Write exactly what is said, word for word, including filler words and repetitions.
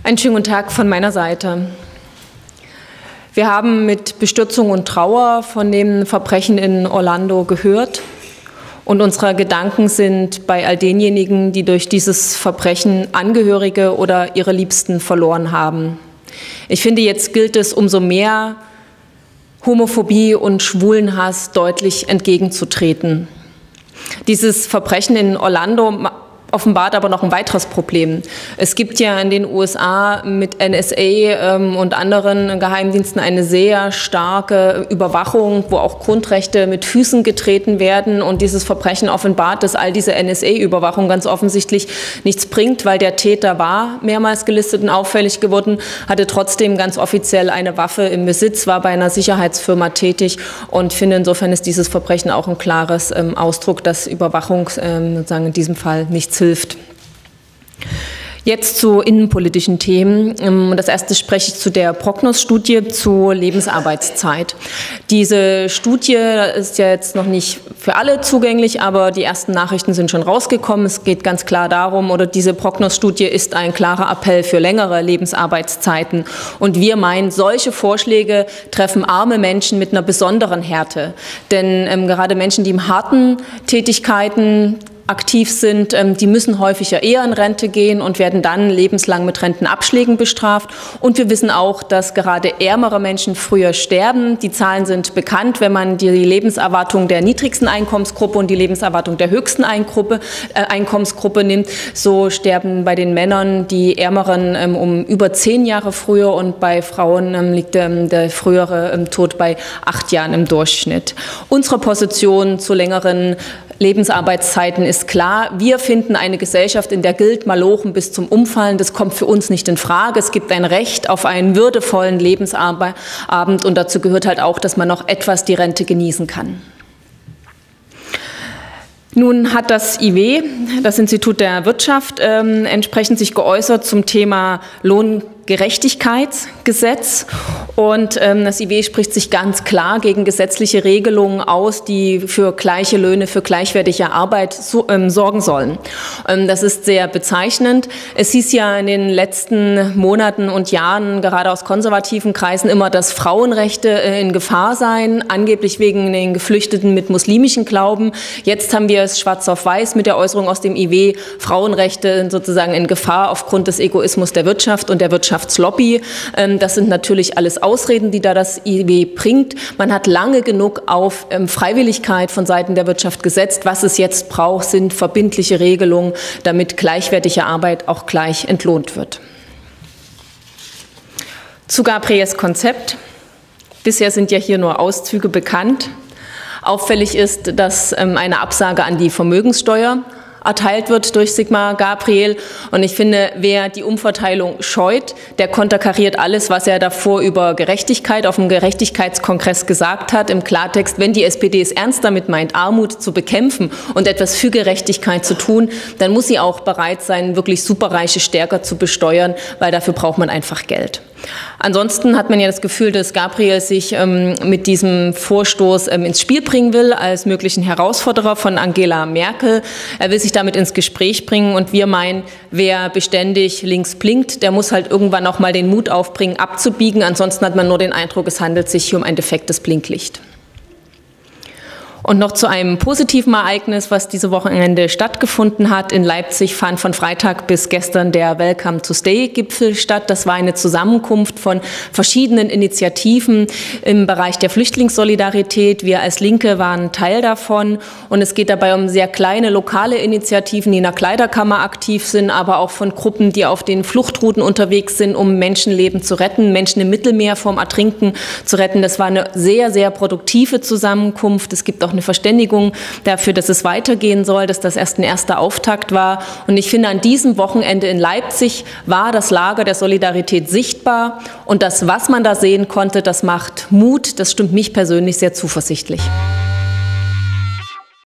Einen schönen guten Tag von meiner Seite. Wir haben mit Bestürzung und Trauer von dem Verbrechen in Orlando gehört. Und unsere Gedanken sind bei all denjenigen, die durch dieses Verbrechen Angehörige oder ihre Liebsten verloren haben. Ich finde, jetzt gilt es umso mehr, Homophobie und Schwulenhass deutlich entgegenzutreten. Dieses Verbrechen in Orlando offenbart aber noch ein weiteres Problem. Es gibt ja in den U S A mit N S A ähm, und anderen Geheimdiensten eine sehr starke Überwachung, wo auch Grundrechte mit Füßen getreten werden. Und dieses Verbrechen offenbart, dass all diese N S A-Überwachung ganz offensichtlich nichts bringt, weil der Täter war mehrmals gelistet und auffällig geworden, hatte trotzdem ganz offiziell eine Waffe im Besitz, war bei einer Sicherheitsfirma tätig und finde, insofern ist dieses Verbrechen auch ein klares ähm, Ausdruck, dass Überwachung ähm, sozusagen in diesem Fall nichts hilft. Jetzt zu innenpolitischen Themen. Das erste spreche ich zu der Prognos-Studie zur Lebensarbeitszeit. Diese Studie ist ja jetzt noch nicht für alle zugänglich, aber die ersten Nachrichten sind schon rausgekommen. Es geht ganz klar darum, oder diese Prognos-Studie ist ein klarer Appell für längere Lebensarbeitszeiten. Und wir meinen, solche Vorschläge treffen arme Menschen mit einer besonderen Härte. Denn ähm, gerade Menschen, die in harten Tätigkeiten aktiv sind, die müssen häufiger eher in Rente gehen und werden dann lebenslang mit Rentenabschlägen bestraft. Und wir wissen auch, dass gerade ärmere Menschen früher sterben. Die Zahlen sind bekannt, wenn man die Lebenserwartung der niedrigsten Einkommensgruppe und die Lebenserwartung der höchsten Eingruppe, äh, Einkommensgruppe nimmt. So sterben bei den Männern die Ärmeren ähm, um über zehn Jahre früher und bei Frauen ähm, liegt ähm, der frühere ähm, Tod bei acht Jahren im Durchschnitt. Unsere Position zu längeren Lebensarbeitszeiten ist klar. Wir finden eine Gesellschaft, in der gilt Malochen bis zum Umfallen. Das kommt für uns nicht in Frage. Es gibt ein Recht auf einen würdevollen Lebensabend und dazu gehört halt auch, dass man noch etwas die Rente genießen kann. Nun hat das I W, das Institut der Wirtschaft, äh, entsprechend sich geäußert zum Thema Lohngerechtigkeitsgesetz. Und ähm, das I W spricht sich ganz klar gegen gesetzliche Regelungen aus, die für gleiche Löhne, für gleichwertige Arbeit so, ähm, sorgen sollen. Ähm, das ist sehr bezeichnend. Es hieß ja in den letzten Monaten und Jahren, gerade aus konservativen Kreisen, immer, dass Frauenrechte äh, in Gefahr seien, angeblich wegen den Geflüchteten mit muslimischem Glauben. Jetzt haben wir es schwarz auf weiß mit der Äußerung aus dem I W, Frauenrechte sozusagen in Gefahr aufgrund des Egoismus der Wirtschaft und der Wirtschaftslobby. Ähm, das sind natürlich alles Ausreden, die da das I W bringt. Man hat lange genug auf ähm, Freiwilligkeit von Seiten der Wirtschaft gesetzt. Was es jetzt braucht, sind verbindliche Regelungen, damit gleichwertige Arbeit auch gleich entlohnt wird. Zu Gabriels Konzept. Bisher sind ja hier nur Auszüge bekannt. Auffällig ist, dass ähm, eine Absage an die Vermögenssteuer erteilt wird durch Sigmar Gabriel. Und ich finde, wer die Umverteilung scheut, der konterkariert alles, was er davor über Gerechtigkeit auf dem Gerechtigkeitskongress gesagt hat. Im Klartext, wenn die S P D es ernst damit meint, Armut zu bekämpfen und etwas für Gerechtigkeit zu tun, dann muss sie auch bereit sein, wirklich Superreiche stärker zu besteuern, weil dafür braucht man einfach Geld. Ansonsten hat man ja das Gefühl, dass Gabriel sich ähm, mit diesem Vorstoß ähm, ins Spiel bringen will als möglichen Herausforderer von Angela Merkel. Er will sich damit ins Gespräch bringen und wir meinen, wer beständig links blinkt, der muss halt irgendwann auch mal den Mut aufbringen, abzubiegen. Ansonsten hat man nur den Eindruck, es handelt sich hier um ein defektes Blinklicht. Und noch zu einem positiven Ereignis, was diese Wochenende stattgefunden hat. In Leipzig fand von Freitag bis gestern der Welcome to Stay-Gipfel statt. Das war eine Zusammenkunft von verschiedenen Initiativen im Bereich der Flüchtlingssolidarität. Wir als Linke waren Teil davon. Und es geht dabei um sehr kleine lokale Initiativen, die in der Kleiderkammer aktiv sind, aber auch von Gruppen, die auf den Fluchtrouten unterwegs sind, um Menschenleben zu retten, Menschen im Mittelmeer vom Ertrinken zu retten. Das war eine sehr, sehr produktive Zusammenkunft. Es gibt auch eine Verständigung dafür, dass es weitergehen soll, dass das erst ein erster Auftakt war. Und ich finde, an diesem Wochenende in Leipzig war das Lager der Solidarität sichtbar. Und das, was man da sehen konnte, das macht Mut. Das stimmt mich persönlich sehr zuversichtlich.